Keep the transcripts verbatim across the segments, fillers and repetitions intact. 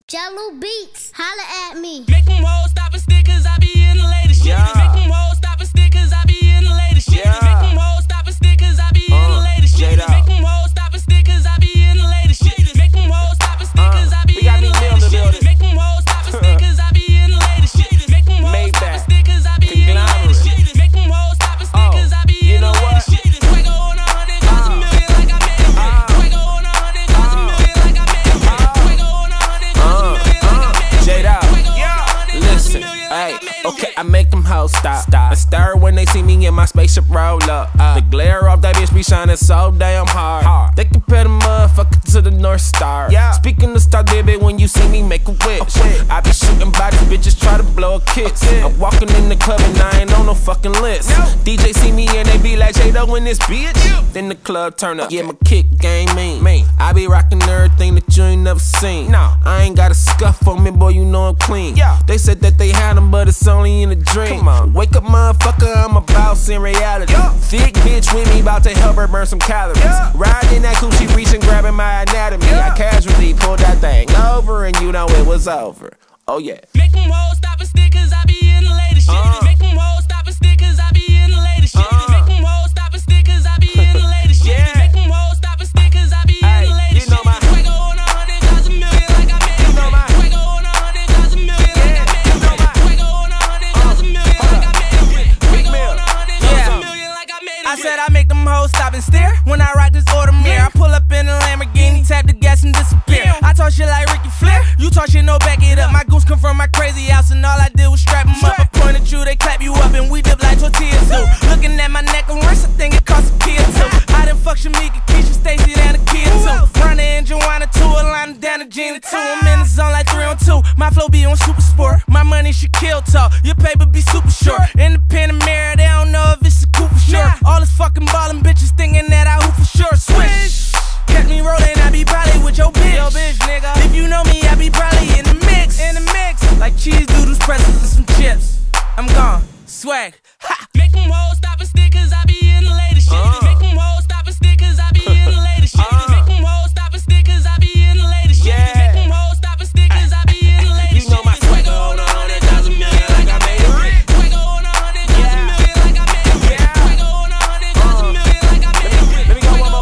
Jello Beats, holla at me. Make them hoes stop and stick cause I be in the latest shit. Yeah. Make them hoes stop and stick cause I be in the latest shit. Yeah. Make them hoes stop and stick cause I be in the Uh, latest shit. J-Dog. Make them hoes stop and stick cause I be in the latest shit. Make them hoes stop and stick cause I be we got in the Meek Mill in latest the shit. building. Make them hoes stop and stick cause I be in the latest shit. Make them hoes stop and stick cause I be in the latest shit. Make them hoes stop and stick cause I be you in the know what? latest shit. Fuego on a hundred, cause a million like I made it. Fuego on a hundred, cause a million like I made it. Fuego on a hundred, cause a million like I made it. J-Dog. Listen, hey, okay, I make them hoes stop. stop. I stir when they see me in my spaceship roll up. Uh, the glare off that bitch be shining so damn hard. hard. They compare the motherfucker to the North Star. Yeah. Speaking of star, baby, when you see me make a wish. I be shooting by these bitches, try to blow a kiss. I'm walking in the club and I ain't on no fucking list. No. D J see me and they be like, J-Dog in this bitch. Yeah. Then the club turn up. Okay. Yeah, my kick game mean. mean. I be rocking everything that you ain't never seen. No. I ain't got a scuff on me, boy, you know I'm clean. Yeah. They said that they had them, but it's only in a dream. Come on. Wake up, motherfucker, I'm a boss in reality. Yeah. Thick bitch with me, about to help her burn some calories. Yeah. Riding that coupe, she reaching, grabbing my anatomy. Yeah. I casually pulled that thing over, and you know it was over. Oh yeah. Make them hoes stop and stick cause I be in the latest shit. Uh. Make them hoes stop and stick cause I be in the latest shit. Uh. Make them hoes stop and stick cause I be in the latest shit. Yeah. Make them hoes stop and stick cause I be Ay, in the latest you know shit. my- Fuego on a hundred, cause a million like I made it. You know my- Fuego on a hundred, cause a million like I made it. You know my- Fuego on a hundred, cause a million like I made it. Fuego Mill. on a hundred, Yeah. cause a million like I made it. I said I make them hoes stop and stare when I ride this Audemars. I pull up in a Lamborghini, tap the gas and disappear. I talk shit like Ricky Flair, you talk shit, no back it up. My goons come from my crazy house and all I did was strap them up. I point at you, they clap you up and we dip like tortillas do. Looking at my neck and wrist, I think it cost a kid too. I done fuck Shamika, Keisha, Stacy, and a kid too. Rhonda and Joanna too, Alana, Dana, Gina too. I'm in the zone like three on two. My flow be on super sport. My money should kill tall. Your paper be super short. Independent mirror, they don't know if it's a coup for sure. All this fucking ballin' bitches thinking that I hoop for sure. Swish. Catch me rollin', I be probably with your bitch. Yo, bitch, nigga. If you know me, I be probably in the mix. In the mix. Like cheese doodles, pretzels, and some chips. I'm gone. Swag. Ha. Make them hoes stop and stick cause I be in the latest shit. Uh. Make them hoes stop and stick cause I be in the latest shit. Uh. Make them hoes stop and stick cause I be in the latest shit. Yeah. Make them hoes stop and stick cause I be in the latest shit. You know my Fuego on a hundred, cause a million like I made it. Fuego on a hundred, cause a million like I made it. Fuego on a hundred, cause a million like I made it. Let me go one more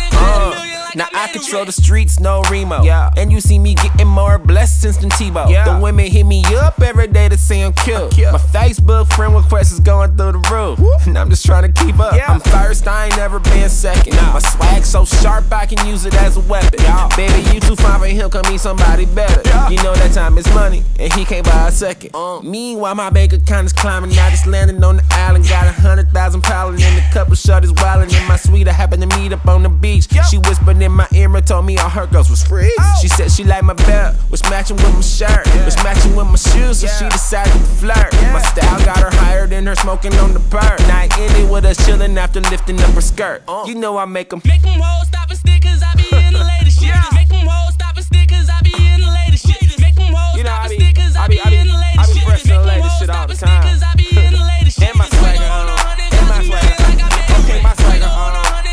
time. Now I control the streets, no Remo. Yeah. And you see me getting more blessings than Tebow. Yeah. The women hit me up every day to say I'm cute. My Facebook friend request is going through the roof. Whoop. And I'm just trying to keep up. Yeah. I'm first, I ain't never been second. No. My swag so sharp I can use it as a weapon. Yeah. Baby, you too fine for him, come meet somebody better. Yeah. You know that time is money, and he can't buy a second. Uh. Meanwhile, my bank account is climbing. I just landed on the island, got a hundred thousand piling in a couple shorties wildin' in my suite. I happened to meet up on the beach. Yep. She whispered in my ear and told me all her girls was free. Oh. She said she liked my belt, was matching with my shirt, yeah. was matching with my shoes, so yeah. she decided to flirt. Yeah. My style got her higher than her smoking on the bird. Night ended with us chilling after lifting up her skirt. Uh. You know I make them Make them hoes stop and stick cause I be in the latest shit. Yeah. Make them hoes stop and stick cause I be in the latest shit. Make them hoes You know, stop I and be- stick cause I I be be- I be- in the I latest be shit. fresh to the Make them latest hoes shit all stop the and stick time. cause I be in the latest shit. And my swagger on. And my swagger on. Okay, my swagger on.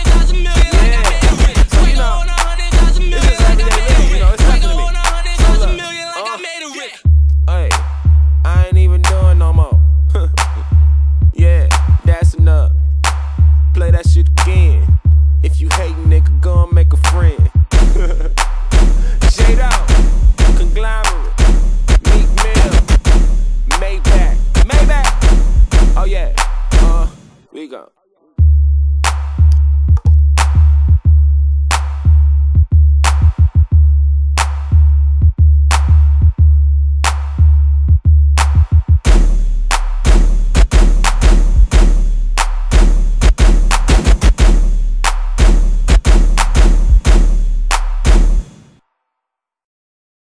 Yeah. So you know, this is everyday living, you know, it's nothing to me. So look, uh, hey, I ain't even doing no more. Yeah, that's enough. Play that shit again. If you hate nigga, go and make a friend. J-Dog, Conglomerate, Meek Mill, Maybach, Maybach. Oh yeah, uh, we go.